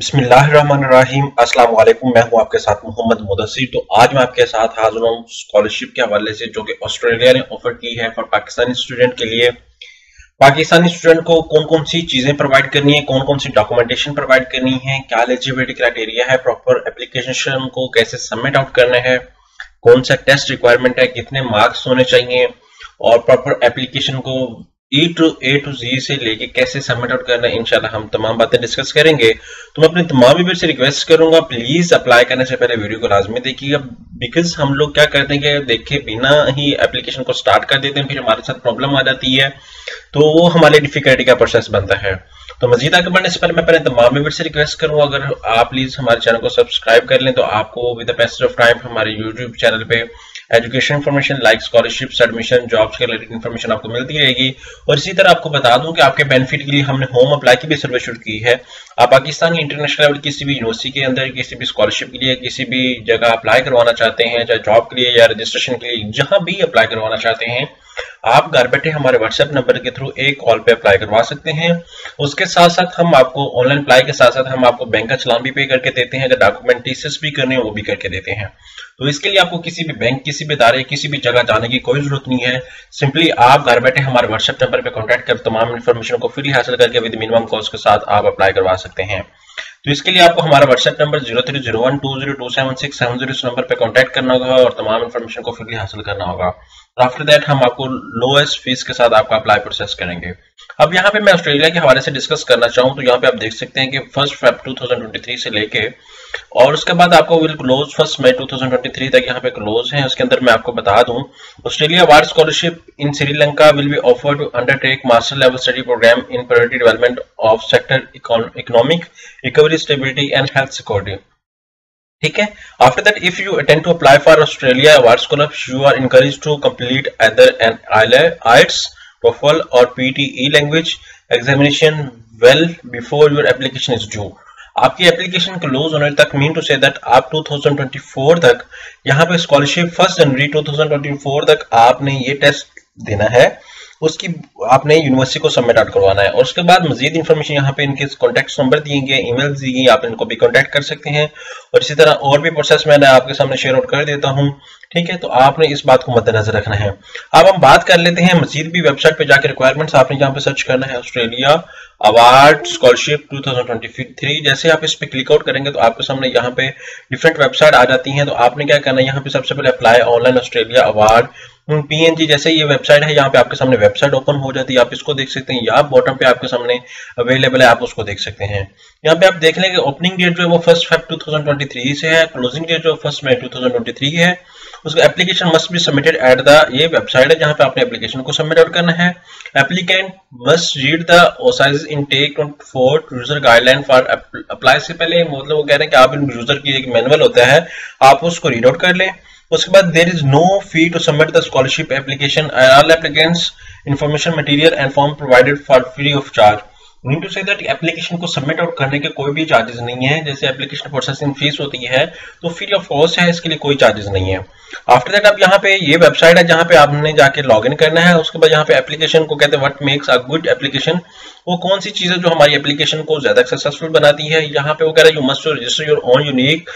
बिस्मिल्लाहिर्रहमानिर्रहीम। अस्सलाम वालेकुम। मैं हूं आपके साथ मोहम्मद मुदस्सिर। तो आज मैं आपके साथ हाजिर हूं स्कॉलरशिप के हवाले से जो कि ऑस्ट्रेलिया ने ऑफर की है फॉर पाकिस्तानी स्टूडेंट के लिए। पाकिस्तानी स्टूडेंट को कौन कौन सी चीजें प्रोवाइड करनी है, कौन कौन सी डॉक्यूमेंटेशन प्रोवाइड करनी है, क्या एलिजिबिलिटी क्राइटेरिया है, प्रॉपर एप्लीकेशन को कैसे सबमिट आउट करना है, कौन सा टेस्ट रिक्वायरमेंट है, कितने मार्क्स होने चाहिए और प्रॉपर एप्लीकेशन को ए टू जी से लेके कैसे सबमिट आउट करना है, इंशाल्लाह हम तमाम बातें डिस्कस करेंगे। तो मैं अपने तमाम व्यूअर से रिक्वेस्ट करूंगा प्लीज अप्लाई करने से पहले वीडियो को लाजमी देखिएगा, बिकॉज हम लोग क्या करते हैं कि देखे बिना ही एप्लीकेशन को स्टार्ट कर देते हैं, फिर हमारे साथ प्रॉब्लम आ जाती है, तो वो हमारे डिफिकल्टी का प्रोसेस बनता है। तो मजीद आगे बढ़ने से पहले मैं पहले तमाम व्यूअर से रिक्वेस्ट करूंगा अगर आप प्लीज हमारे चैनल को सब्सक्राइब कर लें तो आपको with the passage of time हमारे यूट्यूब चैनल पे education information like scholarships, admission, jobs के रिलेटेड इन्फॉर्मेशन आपको मिलती रहेगी। और इसी तरह आपको बता दूं कि आपके बेनिफिट के लिए हमने होम अप्लाई की भी सर्विस शुरू की है। आप पाकिस्तान की इंटरनेशनल लेवल किसी भी यूनिवर्सिटी के अंदर किसी भी स्कॉलरशिप के लिए किसी भी जगह अप्लाई करवाना चाहते हैं, चाहे जॉब के लिए या रजिस्ट्रेशन के लिए, जहां भी अप्लाई करवाना चाहते हैं, आप घर बैठे हमारे व्हाट्सएप नंबर के थ्रू एक कॉल पे अप्लाई करवा सकते हैं। उसके साथ साथ हम आपको ऑनलाइन अप्लाई के साथ साथ हम आपको बैंक का चलान भी पे करके देते हैं, अगर डॉक्यूमेंटेशन भी करने हैं वो भी करके देते हैं। तो इसके लिए आपको किसी भी बैंक, किसी भी इदारे, किसी भी जगह जाने की कोई जरूरत नहीं है। सिंपली आप घर बैठे हमारे व्हाट्सएप नंबर पे कांटेक्ट कर तमाम इन्फॉर्मेशन को फ्री हासिल करके विद मिनिमम कॉस्ट के साथ आप अप्लाई करवा सकते हैं। तो इसके लिए आपको हमारा व्हाट्सएप नंबर 0301202767 इस नंबर पे कांटेक्ट करना होगा और तमाम इन्फॉर्मेशन को फ्री हासिल करना होगा। आफ्टर दैट हम आपको लोएस्ट फीस के साथ आपका अप्लाई प्रोसेस करेंगे। अब यहाँ पे मैं ऑस्ट्रेलिया के हवाले से डिस्कस करना चाहूँ तो यहाँ पे आप देख सकते हैं कि 1 Feb 2023 से लेके और उसके बाद आपको विल क्लोज 1 May 2023 तक यहाँ पे क्लोज है। उसके अंदर मैं आपको बता दूं Australia award scholarship in Sri Lanka will be offered to undertake master level study program in priority development of sector economic recovery, stability and health security. ठीक है। After that if you attend to apply for Australia award scholarship you are encourage to complete either an IELTS, TOEFL or PTE language examination well before your application is due. आपकी application close होने तक mean to say that आप 2024 तक यहाँ पे scholarship 1 जनवरी 2024 तक आपने ये टेस्ट देना है, उसकी आपने यूनिवर्सिटी को सबमिट आउट करवाना है। और उसके बाद मजीद इन्फॉर्मेशन यहाँ पे इनके कॉन्टैक्ट नंबर दिए गए, ईमेल दी गई, आप इनको भी कॉन्टैक्ट कर सकते हैं। और इसी तरह और भी प्रोसेस मैंने आपके सामने शेयर आउट कर देता हूँ। ठीक है, तो आपने इस बात को मद्देनजर रखना है। अब हम बात कर लेते हैं मजीद भी वेबसाइट पे जाकर रिक्वायरमेंट्स आपने यहाँ पे सर्च करना है ऑस्ट्रेलिया अवार्ड स्कॉलरशिप 2023। जैसे आप इस पे क्लिक आउट करेंगे तो आपके सामने यहाँ पे डिफरेंट वेबसाइट आ जाती हैं। तो आपने क्या करना है, यहाँ पे सबसे पहले apply online Australia award PNG जैसे ये वेबसाइट है, यहाँ पे आपके सामने वेबसाइट ओपन हो जाती है, आप इसको देख सकते हैं। या बॉटम पे आपके सामने अवेलेबल है, आप उसको देख सकते हैं। यहाँ पे आप देख लेंगे ओपनिंग डेट जो है वो 1 Feb 2023 से है, क्लोजिंग डेट जो 1 May 2023 है। उसका application must be submitted at the, ये वेबसाइट है जहाँ पे आपने एप्लीकेशन को सबमिट आउट करना है। Applicant must read the OSIS intake 24 user guideline for apply से पहले, मतलब वो कह रहे हैं कि आप इन यूजर की एक मैनुअल होता है, आप उसको रीड आउट कर लें। उसके बाद there is no fee to submit the scholarship application, all applicants information material and form provided for free of charge. Mean to say that application को सबमिट आउट करने के कोई भी चार्जेस नहीं है। जैसे एप्लीकेशन प्रोसेसिंग फीस होती है तो फ्री ऑफ कॉस्ट है, इसके लिए कोई चार्जेस नहीं है। आफ्टर दैट आप यहाँ पे ये वेबसाइट है जहाँ पे आपने जाके लॉग इन करना है। उसके बाद यहाँ पे एप्लीकेशन को कहते हैं what makes a good application, वो कौन सी चीजें जो हमारी एप्लीकेशन को ज्यादा सक्सेसफुल बनाती है। यहाँ पे वो कह रहा है you must register your own unique,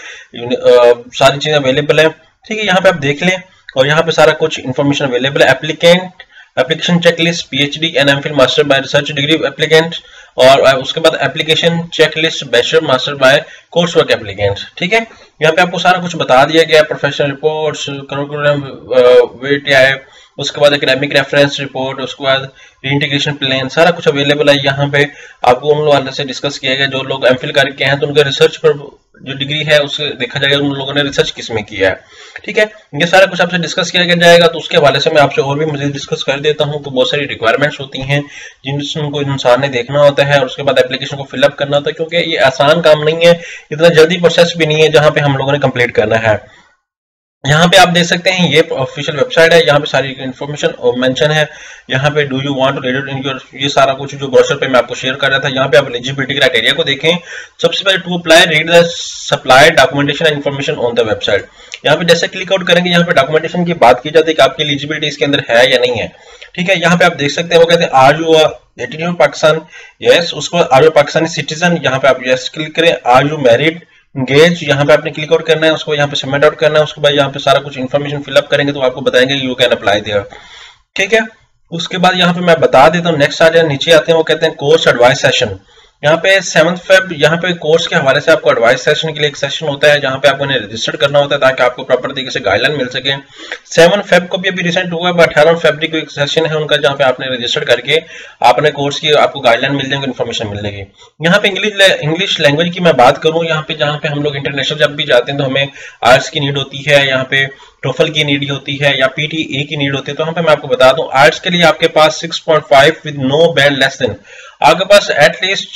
सारी चीजें अवेलेबल है। ठीक है, यहाँ पे आप देख लें और यहाँ पे सारा कुछ इन्फॉर्मेशन अवेलेबल है। Applicant application checklist PhD and MPhil master by research degree applicant, और उसके बाद application checklist bachelor master by course work applicant. ठीक है, यहाँ पे आपको सारा कुछ बता दिया गया, प्रोफेशनल रिपोर्ट्स, करिकुलम वेट, उसके बाद एकेडमिक रेफरेंस रिपोर्ट, उसके बाद रीइंटीग्रेशन प्लान, सारा कुछ अवेलेबल है। यहाँ पे आपको उन लोगों से डिस्कस किया गया जो लोग MPhil करके हैं तो उनका रिसर्च पर जो डिग्री है उससे देखा जाएगा उन लोगों ने रिसर्च किस में किया है। ठीक है, ये सारा कुछ आपसे डिस्कस किया जाएगा। तो उसके हवाले से मैं आपसे और भी मजीद डिस्कस कर देता हूँ। तो बहुत सारी रिक्वायरमेंट्स होती हैं जिनको इंसान ने देखना होता है और उसके बाद एप्लीकेशन को फिलअप करना होता है, क्योंकि ये आसान काम नहीं है, इतना जल्दी प्रोसेस भी नहीं है जहाँ पे हम लोगों ने कंप्लीट करना है। यहाँ पे आप देख सकते हैं ये ऑफिशियल वेबसाइट है, यहाँ पे सारी इन्फॉर्मेशन मेंशन है। यहाँ पे do you want to read it in your, ये सारा कुछ जो ब्रोशर पे मैं आपको शेयर कर रहा था। यहाँ पे आप एलिजिबिलिटी क्राइटेरिया को देखें। सबसे पहले to apply read the supply documentation and information on the website. यहाँ पे जैसे क्लिक आउट करेंगे, यहाँ पे डॉक्यूमेंटेशन की बात की जाती है कि आपकी एलिजिबिलिटी इसके अंदर है या नहीं है। ठीक है, यहाँ पे आप देख सकते हैं वो कहते हैं आर यू 18 पाकिस्तान, यस। उसको आर यू पाकिस्तानी सिटीजन, यहाँ पे आप यस क्लिक करें। आर यू मैरिड, एंगेज, यहाँ पे आपने क्लिक आउट करना है, उसको यहाँ पे सबमिट आउट करना है। उसके बाद यहाँ पे सारा कुछ इन्फॉर्मेशन फिलअप करेंगे तो आपको बताएंगे यू कैन अप्लाई देयर। ठीक है, उसके बाद यहाँ पे मैं बता देता हूँ, नेक्स्ट आ जाए, नीचे आते हैं, वो कहते हैं कोर्स एडवाइस सेशन। यहाँ पे 7 फेब, यहाँ पे कोर्स के हवाले से आपको एडवाइस सेशन के लिए एक सेशन होता है जहाँ पे आपको रजिस्टर करना होता है ताकि आपको प्रॉपर तरीके से गाइडलाइन मिल सके। 7 फेब को भी अभी रिसेंट हुआ है, 18 फरवरी को एक सेशन है उनका जहाँ पे आपने रजिस्टर करके आपने कोर्स की आपको गाइडलाइन मिल जाएंगे, इन्फॉर्मेशन मिल जाएगी। यहाँ पे इंग्लिश लैंग्वेज की मैं बात करूँ, यहाँ पे जहाँ पे हम लोग इंटरनेशनल जब भी जाते हैं तो हमें आर्ट्स की नीड होती है, यहाँ पे टोफल की नीड होती है या पीटीए की नीड होती है। तो यहाँ पे मैं आपको बता दूं, आर्ट्स के लिए आपके पास 6.5 with no band less than, आपके पास एटलीस्ट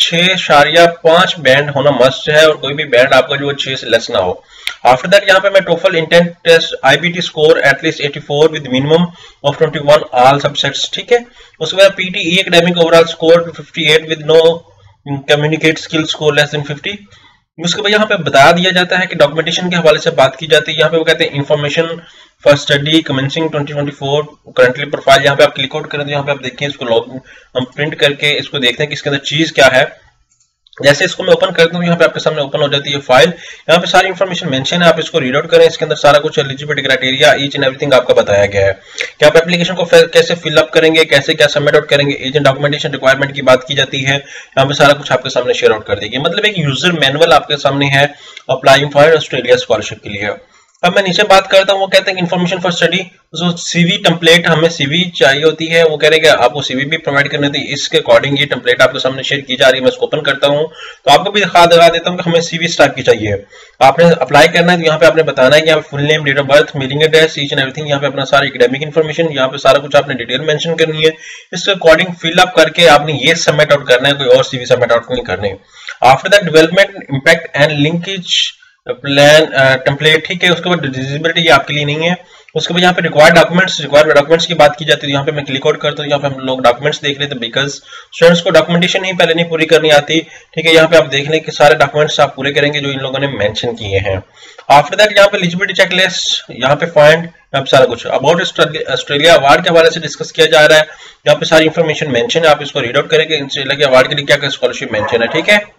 6.5 बैंड होना मस्ट है और कोई भी बैंड आपका जो 6 से लेस ना हो। आफ्टर दैट यहाँ पे मैं TOEFL intent test IBT score at least 84 with minimum of 21 all subjects. ठीक है, उसके बाद PTE academic overall score 58 with no communicate skill score less than 50। उसके बाद यहाँ पे बता दिया जाता है कि डॉक्यूमेंटेशन के हवाले से बात की जाती है। यहाँ पे वो कहते हैं information for study commencing 2024 currently profile. यहाँ पे आप क्लिक आउट करें तो यहाँ पे आप देखें, इसको लॉग हम प्रिंट करके इसको देखते हैं कि इसके अंदर चीज क्या है। जैसे इसको मैं ओपन करता हूँ, यहाँ पे आपके सामने ओपन हो जाती है फाइल। यहाँ पे सारी इन्फॉर्मेशन मेंशन है, आप इसको रीड आउट करें। इसके अंदर सारा कुछ eligibility criteria each and everything आपका बताया गया है कि आप एप्लीकेशन को कैसे फिलअप करेंगे, कैसे क्या सबमिट आउट करेंगे। एजेंट डॉक्यूमेंटेशन रिक्वायरमेंट की बात की जाती है, यहाँ पे सारा कुछ आपके सामने शेयर आउट कर देगी। मतलब एक यूजर मैनुअल आपके सामने है अप्लाइंग फॉर ऑस्ट्रेलिया स्कॉलरशिप के लिए। अब मैं नीचे बात करता हूँ, वो कहते हैं इन्फॉर्मेशन फॉर स्टडी, जो सीवी टेम्पलेट हमें सीवी चाहिए होती है, वो कह रहे हैं कि आपको सीवी भी प्रोवाइड करनी होती है। इसके अकॉर्डिंग ये टेम्पलेट आपके सामने शेयर की जा रही है, मैं इसको ओपन करता हूँ तो आपको भी दिखा देता हूँ कि हमें सीवी टाइप की चाहिए। आपने अप्लाई करना है तो यहाँ पे आपने बताना है कि यहाँ पे full name, date of birth, mailing address, each and everything, यहाँ पे अपना सारा एकेडमिक इन्फॉर्मेशन, यहाँ पे सारा कुछ आपने डिटेल मेंशन करनी है। इसके अकॉर्डिंग फिलअप करके आपने ये सबमिट आउट करना है, कोई और सीवी सबमिट आउट नहीं करनी। After that development impact and linkage plan template. ठीक है, उसके बाद डिसेबिलिटी ये आपके लिए नहीं है। उसके बाद यहाँ पे रिक्वायर्ड डॉक्यूमेंट्स की बात की जाती है। यहाँ पे मैं क्लिक आउट करता हूँ, यहाँ पे हम लोग डॉक्यूमेंट्स देख रहे थे बिकॉज स्टूडेंट्स को डॉक्यूमेंटेशन ही पहले नहीं पूरी करनी आती। ठीक है, यहाँ पे आप देख लें कि सारे डॉक्यूमेंट्स आप पूरे करेंगे जो इन लोगों ने मेंशन किए हैं। आफ्टर दैट यहाँ पे एलिजिबिलिटी चेकलिस्ट, यहाँ पे फाइंड, यहाँ पे सारा कुछ अबाउट ऑस्ट्रेलिया अवार्ड के हवाले से डिस्कस किया जा रहा है। यहाँ पे सारी इन्फॉर्मेशन मेंशन है, आप इसको रीड आउट करेंगे ऑस्ट्रेलिया के अवार्ड के लिए क्या क्या स्कॉलरशिप मेंशन है। ठीक है,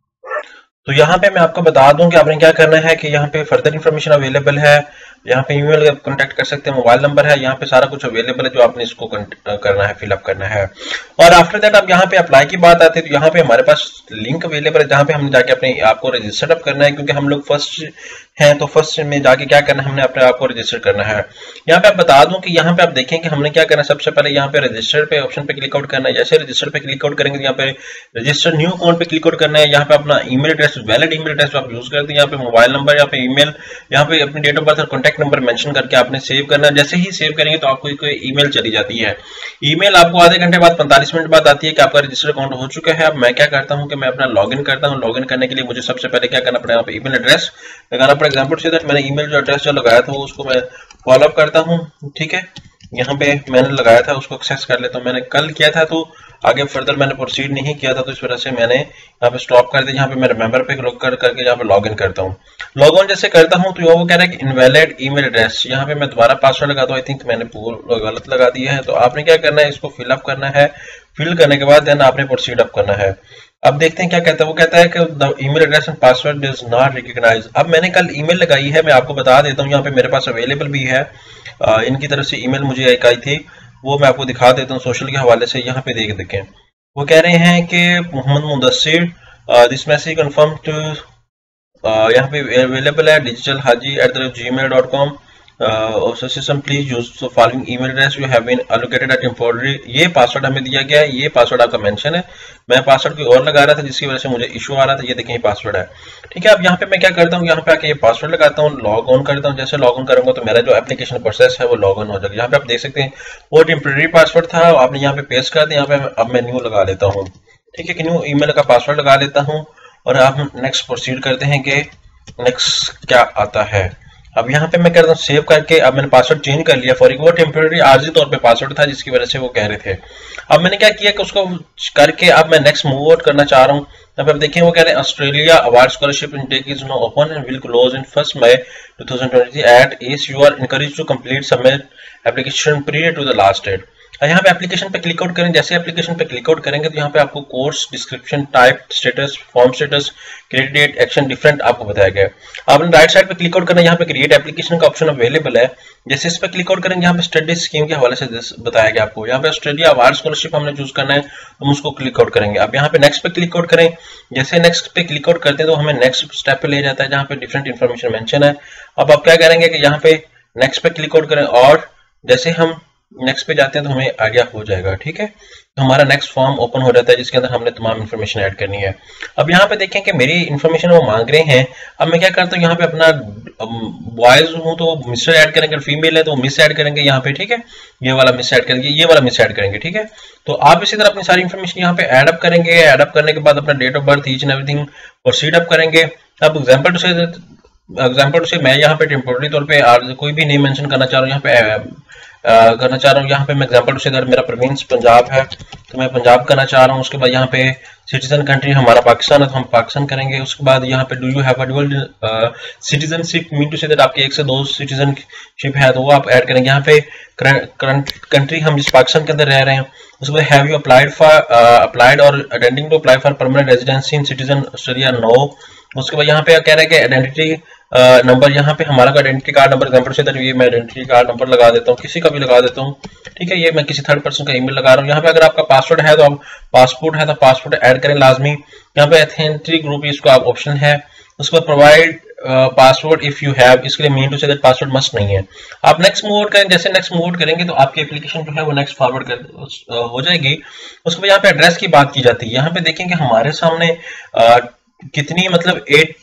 तो यहाँ पे मैं आपको बता दूं कि आपने क्या करना है कि यहाँ पे फर्दर इन्फॉर्मेशन अवेलेबल है। यहाँ पे ईमेल कॉन्टैक्ट कर सकते हैं, मोबाइल नंबर है, यहाँ पे सारा कुछ अवेलेबल है जो आपने इसको करना है, फिलअप करना है। और आफ्टर दैट अब यहाँ पे अप्लाई की बात आती है तो यहाँ पे हमारे पास लिंक अवेलेबल है जहाँ पे हमने जाके अपने आपको रजिस्टर अप करना है, क्योंकि हम लोग फर्स्ट हैं तो फर्स्ट में जाके क्या करना है, हमने अपने आप को रजिस्टर करना है। यहाँ पे आप बता दूं कि यहाँ पे आप देखें कि हमने क्या करना है। सबसे पहले यहाँ पे रजिस्टर पे ऑप्शन पे क्लिक आउट करना है। जैसे रजिस्टर पे क्लिक आउट करेंगे तो यहाँ पे रजिस्टर न्यू अकाउंट पे क्लिक आउट करना है। यहाँ पे अपना email address, valid email address आप यूज करते हैं, यहाँ पे मोबाइल नंबर, यहाँ पे ईमेल, यहाँ पे अपनी डेट ऑफ बर्थ और कॉन्टैक्ट नंबर मेंशन करके आपने सेव करना है। जैसे ही सेव करेंगे तो आपको एक ईमेल चली जाती है। ईमेल आपको आधे घंटे बाद 45 मिनट बाद आती है कि आपका रजिस्टर अकाउंट हो चुका है। अब मैं क्या करता हूँ कि मैं अपना लॉगिन करता हूँ। लॉगिन करने के लिए मुझे सबसे पहले क्या करना पड़ेगा, ईमेल एड्रेस लगाना पड़ेगा। एग्जाम्पल से मैंने ईमेल जो एड्रेस जो लगाया था उसको मैं फॉलो अप करता हूँ। ठीक है, यहाँ पे मैंने लगाया था उसको एक्सेस कर लेता हूँ। मैंने कल किया था तो आगे फर्दर मैंने प्रोसीड नहीं किया था, तो इस वजह से मैंने यहाँ पे स्टॉप कर दिया। यहाँ पे मैं रिमेंबर पे क्लिक करके यहाँ पे लॉगिन करता हूँ। लॉग ऑन जैसे करता हूँ तो वो कह रहा है कि इनवैलिड ईमेल एड्रेस, यहाँ पे मैं दोबारा पासवर्ड लगाता हूँ। आई थिंक मैंने गलत लगा दिया है, तो आपने क्या करना है, इसको फिलअप करना है। फिल करने के बाद देन आपने प्रोसीड अप करना है। अब देखते हैं क्या कहता है। वो कहता है कि the email address and password is not recognised. अब मैंने कल ईमेल लगाई है, मैं आपको बता देता हूँ, यहाँ पे मेरे पास अवेलेबल भी है। इनकी तरफ से ईमेल मुझे एक आई थी, वो मैं आपको दिखा देता हूँ सोशल के हवाले से। यहाँ पे देखें, वो कह रहे हैं कि Mohammad Mudassir this message confirm to, यहाँ पे अवेलेबल है digitalhaji@gmail.com system please use the following email address you have been allocated at एम्प्लॉयरी। ये पासवर्ड हमें दिया गया है, ये पासवर्ड आपका मेंशन है। मैं पासवर्ड कोई और लगा रहा था जिसकी वजह से मुझे इशू आ रहा था। ये देखें ये पासवर्ड है। ठीक है, अब यहाँ पे मैं क्या करता हूँ, यहाँ पे आके ये पासवर्ड लगाता हूँ, लॉग ऑन करता हूँ। जैसे लॉग ऑन करूंगा तो मेरा जो एप्लीकेशन प्रोसेस है वो लॉग ऑन हो जाएगा। यहाँ पे आप देख सकते हैं वो टेम्परेरी पासवर्ड था, आपने यहाँ पे पेस्ट कर दिया। यहाँ पे अब मैं न्यू लगा लेता हूँ। ठीक है, कि न्यू ईमेल का पासवर्ड लगा लेता हूँ और आप नेक्स्ट प्रोसीड करते हैं कि नेक्स्ट क्या आता है। अब यहाँ पे मैं करता हूँ सेव करके, अब मैंने पासवर्ड चेंज कर लिया फॉर वो टेम्पोररी आर्जी तौर पे पासवर्ड था जिसकी वजह से वो कह रहे थे। अब मैंने क्या किया कि उसको करके अब मैं नेक्स्ट मूव आउट करना चाह रहा हूँ। अब आप देखिए वो कह रहे हैं Australia award scholarship intake is no open and will close in 1 May 2023 at as you are encourage to complete submit application period to the last date. यहाँ पे एप्लीकेशन पे क्लिक आउट करें, जैसे एप्लीकेशन पे क्लिक आउट करेंगे तो यहाँ पे आपको course description type status form status credit date action different आपको बताया गया है। आपने राइट साइड पे क्लिक आउट करना है, यहाँ पे क्रिएट एप्लीकेशन का ऑप्शन अवेलेबल है। जैसे इस पे क्लिक आउट करेंगे यहाँ पे स्टडी स्कीम के हवाले से बताया गया आपको। यहाँ पे ऑस्ट्रेलिया अवार्ड स्कॉलरशिप हमने चूज करना है, हम उसको क्लिक आउट करेंगे। अब यहाँ पे नेक्स्ट पे क्लिक आउट करें, जैसे नेक्स्ट पे क्लिक आउट करते हैं तो हमें नेक्स्ट स्टेप पे ले जाता है जहाँ पे डिफरेंट इन्फॉर्मेशन मेंशन है। अब आप क्या करेंगे कि यहाँ पे नेक्स्ट पे क्लिक आउट करें और जैसे हम नेक्स्ट पे जाते हैं तो हमें आइडिया हो जाएगा, ठीक है। तो हमारा नेक्स्ट फॉर्म ओपन हो जाता है जिसके अंदर हमने तमाम इन्फॉर्मेशन ऐड करनी है। अब यहाँ पे देखें कि मेरी इन्फॉर्मेशन वो मांग रहे हैं। अब मैं क्या करता हूँ यहाँ पे अपना बॉयज हूँ तो मिस्टर ऐड करेंगे, फीमेल है तो मिस ऐड करेंगे यहाँ पे, ठीक है। ये वाला मिस ऐड करेंगे, ये वाला मिस ऐड करेंगे, ठीक है। तो आप इसी तरह अपनी सारी इन्फॉर्मेशन यहाँ पे एड अप करेंगे। एड अप करने के बाद अपना date of birth each and everything proceed up करेंगे। अब एग्जाम्पल टू से मैं यहाँ पे टेम्पोररी तौर पे कोई भी नेम मेंशन करना चाह रहा हूँ, यहाँ पे करना चाह रहा हूँ। यहाँ पे मैं एग्जांपल से मेरा प्रोविंस पंजाब है तो मैं पंजाब करना चाह रहा हूँ। उसके बाद यहाँ पे सिटीजन कंट्री हमारा पाकिस्तान है तो हम पाकिस्तान करेंगे। उसके बाद यहाँ पे do you have a dual citizenship, mean to say that आपके 1 से 2 सिटीजनशिप है तो वो आप ऐड करेंगे। यहाँ पे करंट कंट्री हम जिस पाकिस्तान के अंदर रह रहे हैं। उसके बाद have you applied or attending to apply for permanent residency in citizen Australia, no. उसके बाद यहाँ पे कह रहे हैं कि आइडेंटिटी नंबर, यहाँ पे हमारा का आइडेंटिटी कार्ड नंबर एग्जांपल से ये मैं आइडेंटिटी कार्ड नंबर लगा देता हूँ, किसी का भी लगा देता हूँ, ठीक है। ये मैं किसी थर्ड पर्सन का ईमेल लगा रहा हूँ। यहाँ पे अगर आपका पासवर्ड है तो आप पासपोर्ट है तो पासपोर्ट ऐड करें लाजमी। यहाँ पे एथेंटिक ग्रुप इसको आप ऑप्शन है। उसके बाद provide password if you have, इसके लिए mean to say that password must नहीं है। आप नेक्स्ट मूव आउट करें, जैसे नेक्स्ट मूव आउट करेंगे तो आपकी एप्लीकेशन जो है वो नेक्स्ट फॉरवर्ड हो जाएगी। उसके बाद यहाँ पे एड्रेस की बात की जाती है। यहाँ पे देखेंगे हमारे सामने कितनी मतलब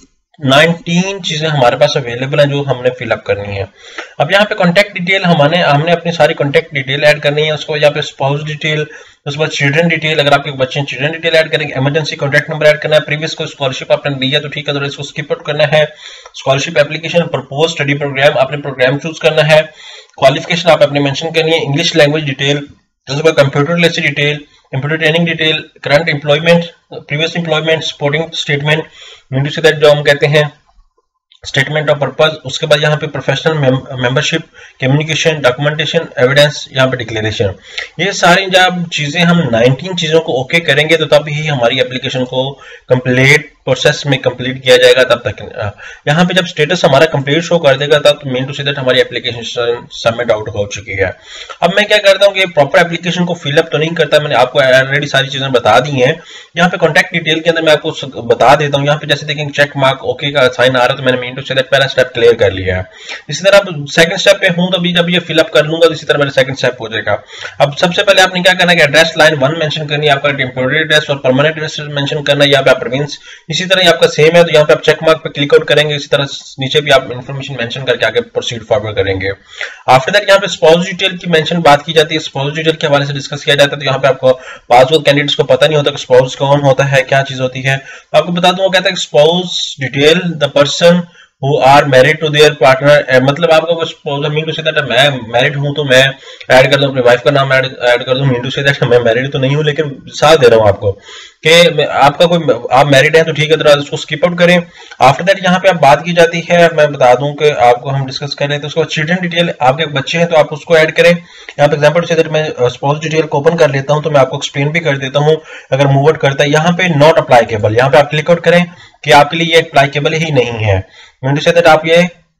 19 चीजें हमारे पास अवेलेबल हैं जो हमने फिलअप करनी है। अब यहाँ पे कॉन्टैक्ट डिटेल हमने अपनी सारी कॉन्टैक्ट डिटेल ऐड करनी है। उसको यहाँ पे स्पाउस डिटेल, उसके बाद चिल्ड्रन डिटेल, अगर आपके बच्चे हैं चिल्ड्रन डिटेल ऐड करेंगे। इमरजेंसी कॉन्टैक्ट नंबर ऐड करना है। प्रीवियस को स्कॉलरशिप आपने दी है तो ठीक है तो इसको स्किप आउट करना है। Scholarship application, propose study program, आपने प्रोग्राम चूज करना है। क्वालिफिकेशन आप अपने मेंशन करनी है। इंग्लिश लैंग्वेज डिटेल, उसके बाद computer literacy detail, computer training detail, current employment, previous employment, supporting statement, mean to say that जो हम कहते हैं स्टेटमेंट ऑफ पर्पस। उसके बाद यहाँ पे professional membership, communication, documentation, evidence, यहाँ पे डिक्लेरेशन। ये सारी जब चीजें हम 19 चीजों को ओके करेंगे तो तब ही हमारी एप्लीकेशन को कंप्लीट प्रोसेस में कंप्लीट किया जाएगा। तब तक यहाँ पे जब स्टेटस हमारा कंप्लीट शो कर देगा तब मीन टू से दैट हमारी एप्लीकेशन सबमिट आउट हो चुकी है। अब मैं क्या करता हूँ कि प्रॉपर एप्लीकेशन को फिलअप तो नहीं करता, मैंने आपको ऑलरेडी सारी चीजें बता दी हैं। यहाँ पे कॉन्टैक्ट डिटेल के अंदर मैं आपको बता देता हूँ। यहाँ पे जैसे देखेंगे चेक मार्क ओके का साइन आ रहा है तो मैंने मीन टू से दैट पहला स्टेप क्लियर कर लिया है। इसी तरह अब सेकंड स्टेप पे हूँ तो अभी जब ये फिलअप कर लूंगा तो इसी तरह मेरा सेकंड स्टेप हो जाएगा। अब सबसे पहले आपने क्या करना है कि एड्रेस लाइन 1 मेंशन करनी है, आपका टेम्पोररी एड्रेस और परमानेंट एड्रेस मेंशन करना है। यहाँ पे आप प्रोविंस इसी तरह आपका सेम है तो यहाँ पे आप चेक मार्क पे क्लिक आउट करेंगे। इसी तरह नीचे भी आप इन्फॉर्मेशन मेंशन करके आगे प्रोसीड फॉरवर्ड करेंगे। आफ्टर दैट यहाँ पे स्पाउस डिटेल की मेंशन बात की जाती है। स्पाउस डिटेल के हवाले से डिस्कस किया जाता है तो यहाँ पे आपको पासपोर्ट कैंडिडेट्स को पता नहीं होता कि स्पाउस कौन होता है, क्या चीज होती है। तो आपको बता दूं, वो कहता है spouse detail the person who are married to their partner, मतलब आपका वो spouse mean to say that मैं मैरिड हूं तो मैं ऐड कर दूं अपनी वाइफ का नाम ऐड कर दूं। मीन टू से दैट मैं मैरिड तो नहीं हूं लेकिन साथ दे रहा हूं आपको कि आपका कोई आप मैरिड हैं तो ठीक है तो इसको स्किप आउट करें। आफ्टर दैट यहाँ पे आप बात की जाती है, मैं बता दूं कि आपको हम डिस्कस कर रहे थे। तो उसको चिल्ड्रन डिटेल, आपके बच्चे हैं तो आप उसको ऐड करें। यहाँ पे एग्जांपल से मैं स्पाउस डिटेल को ओपन कर लेता हूं तो मैं आपको एक्सप्लेन भी कर देता हूं। अगर मूव आउट करता है यहाँ पे नॉट अप्लाईकेबल, यहाँ पे आप क्लिक आउट करें कि आपके लिए ये अप्लाईकेबल ही नहीं है। मीन टू से दैट आप ये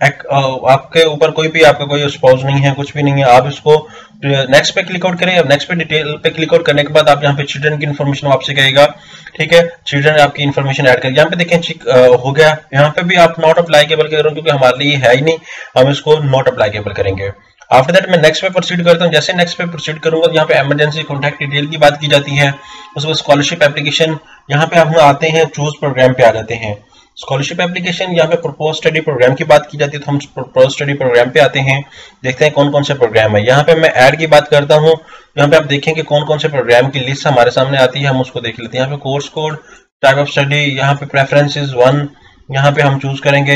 आपके ऊपर कोई भी आपका कोई स्पाउस नहीं है, कुछ भी नहीं है। आप इसको नेक्स्ट पे क्लिक आउट करें। अब नेक्स्ट पे डिटेल पे क्लिक आउट करने के बाद आप यहाँ पे चिल्ड्रन की इन्फॉर्मेशन आपसे कहेगा, ठीक है। चिल्ड्रन आपकी इन्फॉर्मेशन ऐड करें। यहाँ पे देखें हो गया। यहाँ पे भी आप नॉट अप्लाईकेबल कर रहे हो क्योंकि हमारे लिए है ही नहीं, हम इसको नॉट अप्लाईकेबल करेंगे। आफ्टर दैट मैं नेक्स्ट पे प्रोसीड करता हूँ। जैसे नेक्स्ट पे प्रोसीड करूंगा तो यहाँ पे इमरजेंसी कॉन्टैक्ट डिटेल की बात की जाती है। उसके बाद स्कॉलरशिप एप्लीकेशन, यहाँ पे हम आते हैं चूज प्रोग्राम पे आ जाते हैं। स्कॉलरशिप एप्लीकेशन, यहाँ पे प्रपोज स्टडी प्रोग्राम की बात की जाती है तो हम प्रपोज स्टडी प्रोग्राम पे आते हैं। देखते हैं कौन कौन से प्रोग्राम है। यहाँ पे मैं ऐड की बात करता हूँ। यहाँ पे आप देखेंगे कौन कौन से प्रोग्राम की लिस्ट हमारे सामने आती है, हम उसको देख लेते हैं। यहाँ पे course code, type of study, यहाँ पे प्रेफरेंसेस 1 यहाँ पे हम चूज करेंगे।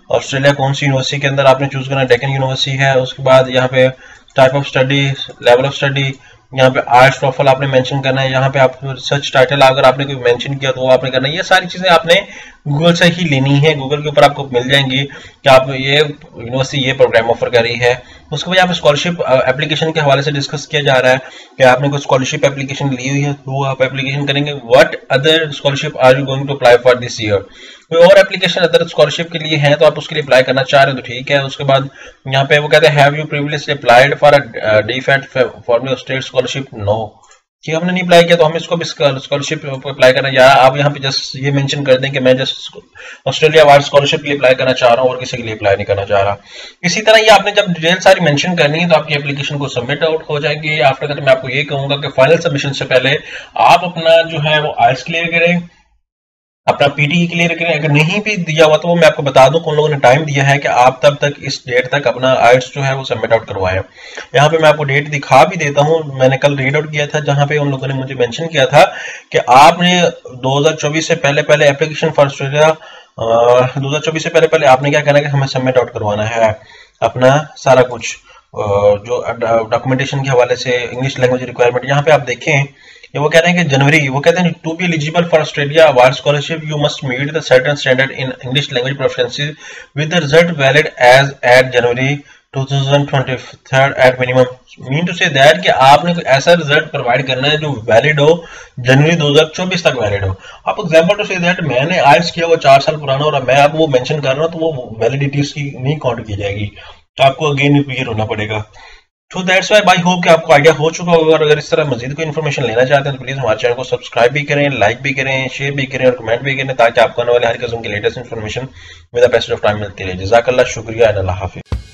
ऑस्ट्रेलिया कौन सी यूनिवर्सिटी के अंदर आपने चूज करना है, डेक्कन यूनिवर्सिटी है। उसके बाद यहाँ पे type of study, level of study, यहाँ पे आर्ट्स टॉफल आपने मेंशन करना है। यहाँ पे आप रिसर्च टाइटल अगर आपने कोई मेंशन किया तो वो आपने करना है। ये सारी चीजें आपने गूगल से ही लेनी है, गूगल के ऊपर आपको मिल जाएंगी कि आप ये यूनिवर्सिटी ये प्रोग्राम ऑफर कर रही है। उसके बाद यहाँ पे स्कॉलरशिप एप्लीकेशन के हवाले से डिस्कस किया जा रहा है कि आपने कोई स्कॉलरशिप एप्लीकेशन ली हुई है तो आप एप्लीकेशन करेंगे। What other scholarship are you going to apply for this year, कोई और एप्लीकेशन अदर स्कॉलरशिप के लिए है तो आप उसके लिए अप्लाई करना चाह रहे हो तो ठीक है। उसके बाद यहाँ पे वो कहते हैं have you previously applied for a defeat for state scholarship, no, कि हमने नहीं अप्लाई किया तो हम इसको भी स्कॉलरशिप अप्लाई करना, या आप यहाँ पे जस्ट ये मेंशन कर दें कि मैं जस्ट ऑस्ट्रेलिया वाइड स्कॉलरशिप के लिए अप्लाई करना चाह रहा हूँ और किसी के लिए अप्लाई नहीं करना चाह रहा। इसी तरह ये आपने जब डिटेल सारी मेंशन करनी है तो आपकी एप्लीकेशन को सबमिट आउट हो जाएगी। आफ्टर दैट मैं आपको ये कहूंगा कि फाइनल सबमिशन से पहले आप अपना जो है वो आइल्स क्लियर करें, अपना पीटी क्लियर करें। अगर नहीं भी दिया हुआ तो वो मैं आपको बता दूं कि उन लोगों ने टाइम दिया है कि आप तब तक इस डेट तक अपना आइल्स जो है वो सबमिट आउट करवाएं। यहाँ पे मैं आपको डेट दिखा भी देता हूँ, मैंने कल रीड आउट किया था जहाँ पे उन लोगों ने मुझे मेंशन किया था कि आपने 2024 से पहले एप्लीकेशन फॉर ऑस्ट्रेलिया 2024 से पहले आपने क्या करना है कि हमें सबमिट आउट करवाना है अपना सारा कुछ जो डॉक्यूमेंटेशन के हवाले से, इंग्लिश लैंग्वेज रिक्वायरमेंट। यहाँ पे आप देखें ये वो कह रहे हैं कि जनवरी, वो कहते हैं to be eligible for Australia award scholarship you must meet the certain standard in English language proficiency with the result valid as at January 2023 at minimum. Mean to say that कि आपने कोई ऐसा रिजल्ट प्रोवाइड करना है जो valid हो जनवरी 2024 तक valid हो। आप एग्जांपल टू से दैट मैंने आइल्स किया वो 4 साल पुराना और मैं आपको वो मेंशन कर रहा हूँ तो वो वैलिडिटी उसकी नहीं काउंट की जाएगी, तो आपको अगेन क्लियर होना पड़ेगा। तो दैट्स वाई आई होप कि आपको आइडिया हो चुका होगा। और अगर इस तरह मजीद कोई इन्फॉर्मेशन लेना चाहते हैं तो प्लीज हमारे चैनल को सब्सक्राइब भी करें, लाइक भी करें, शेयर भी करें और कमेंट भी करें ताकि आपको आने वाले हर किस्म की latest information with the best of time मिलती रहे। जज़ाकल्लाह, शुक्रिया, अल्लाह हाफिज़।